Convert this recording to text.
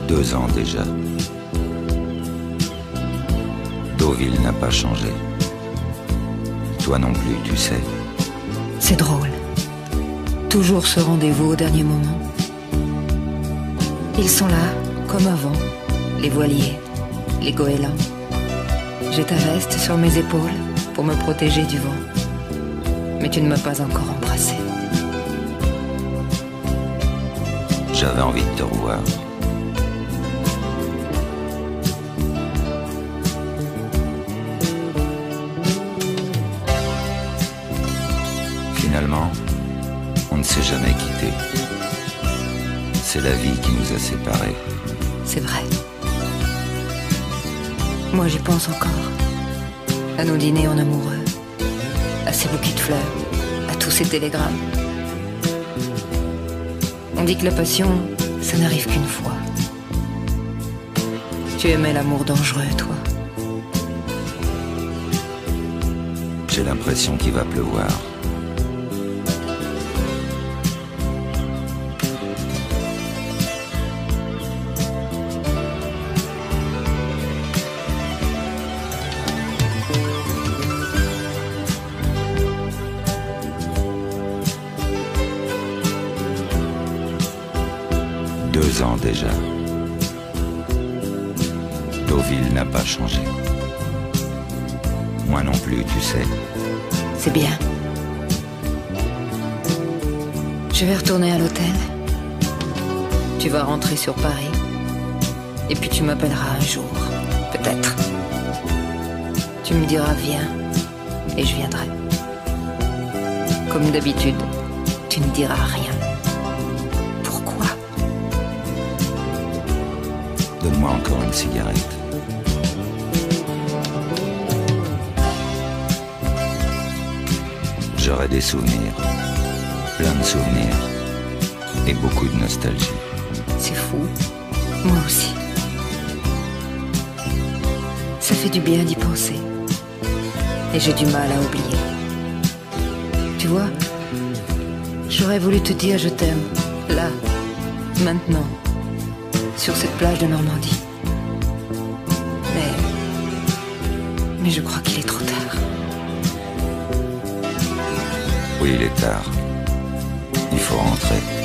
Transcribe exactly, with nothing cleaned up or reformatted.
Deux ans déjà. Deauville n'a pas changé. Toi non plus, tu sais. C'est drôle. Toujours ce rendez-vous au dernier moment. Ils sont là, comme avant, les voiliers, les goélands. J'ai ta veste sur mes épaules pour me protéger du vent. Mais tu ne m'as pas encore embrassé. J'avais envie de te revoir. Finalement, on ne s'est jamais quitté. C'est la vie qui nous a séparés. C'est vrai. Moi j'y pense encore. À nos dîners en amoureux. À ces bouquets de fleurs. À tous ces télégrammes. On dit que la passion, ça n'arrive qu'une fois. Tu aimais l'amour dangereux, toi. J'ai l'impression qu'il va pleuvoir. Deux ans déjà. Deauville n'a pas changé. Moi non plus, tu sais. C'est bien. Je vais retourner à l'hôtel. Tu vas rentrer sur Paris. Et puis tu m'appelleras un jour, peut-être. Tu me diras viens, et je viendrai. Comme d'habitude, tu ne diras rien. Pourquoi? Donne-moi encore une cigarette. J'aurai des souvenirs, plein de souvenirs, et beaucoup de nostalgie. C'est fou, moi aussi. Ça fait du bien d'y penser. Et j'ai du mal à oublier. Tu vois, j'aurais voulu te dire je t'aime, là, maintenant, sur cette plage de Normandie. Mais... Mais je crois qu'il est trop tard. Oui, il est tard. Il faut rentrer.